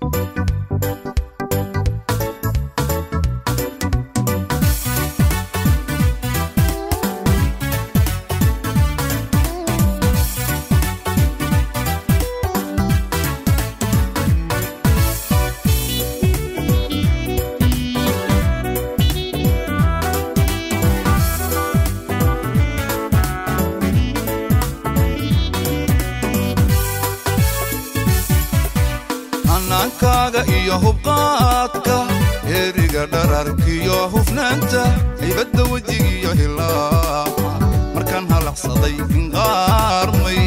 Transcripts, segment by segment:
kaaga iyo hubqaadka eriga dhararkiyo hufnaanta ibada wajigiyo hilaa markaan halacsaday inqaarmay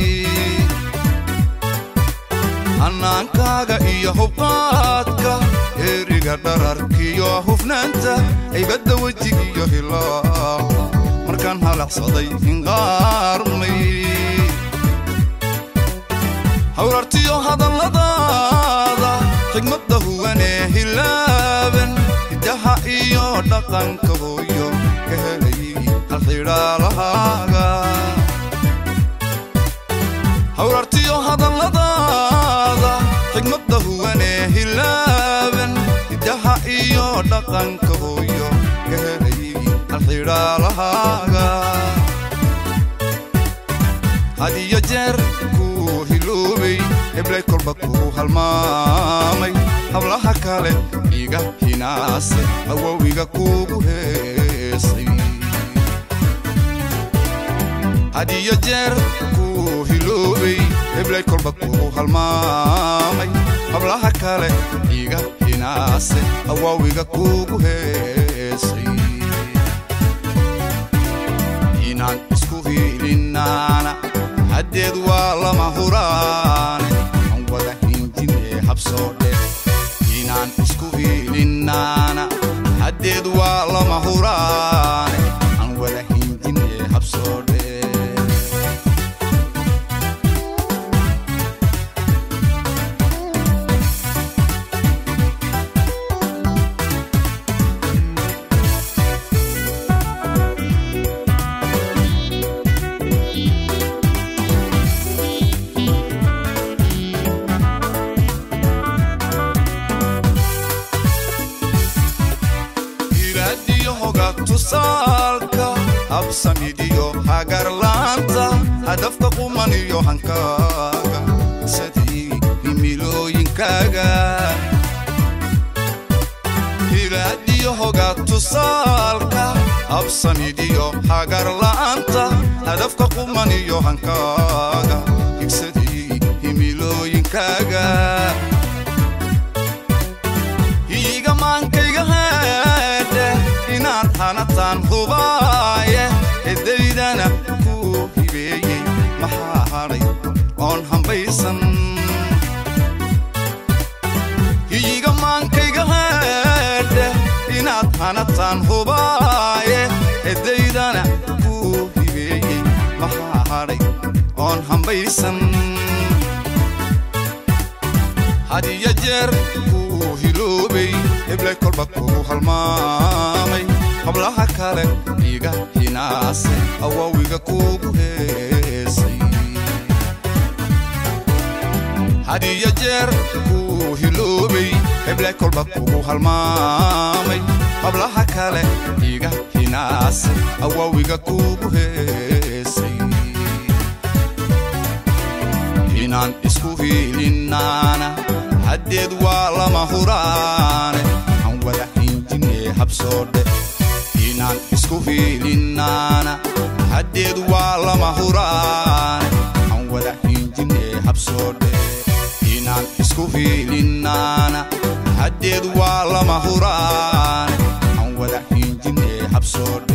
kaaga iyo hubqaadka eriga dhararkiyo hufnaanta ibada wajigiyo hilaa markaan halacsaday inqaarmay hawrartiyo hadalladaada xigmadda huwanee hilaaban hidaha iyo dhaqanka hooyo ka helay halxidhaalahaaga hawrartiyo hadalladaada xigmadda huwanee hilaaban hidaha iyo dhaqanka hooyo ka helay halxidhaalahaaga hadiyo jeer hiloobay eblay kolba ku halmaamay hablaha kale iga hinaase awowiga kugu heesay hadiyo jeer ku hiloobay eblay kolba ku halmaamay hablaha kale iga hinaase awowiga kugu heesay inaan isku hiilinaana hadeed waa lama huraane aan wada hinjinee habsoodhe inaan isku hiilinaana hadeed waa lama huraane aan wada hinjinee habsoodhe tusaalka habsamidiyo hagarlaanta hadafka qumaniyo hankaaga sadii himilooyinkaaga hiraadiyo hoga tusaalka habsamidiyo hagarlaanta hadafka qumaniyo hankaaga sadii himilooyinkaaga iiga maankayga hanatan hubaaye edaydana ku hibeeyey maxaa hadhay oon hambaysan iiga maankayga heedhe inaad hanatan hubaaye edaydana ku hibeeyey maxaa hadhay oon hambaysan hadiyo jeer ku hiloobay eblay kolba ku halmaamay hablaha kale iga hinaase awowiga kugu heesay hadiyo jeer ku hiloobay eblay kolba kugu halmaamay hablaha kale iga hinaase awowiga kugu heesay inaan isku hiilinaana hadeed waa lama huraane aan wada hinjinee habsoodhe inaan isku hiilinaana hadeed waa lama huraane aan wada hinjinee habsoodhe inaan isku hiilinaana hadeed waa lama huraane aan wada hinjinee habsoodhe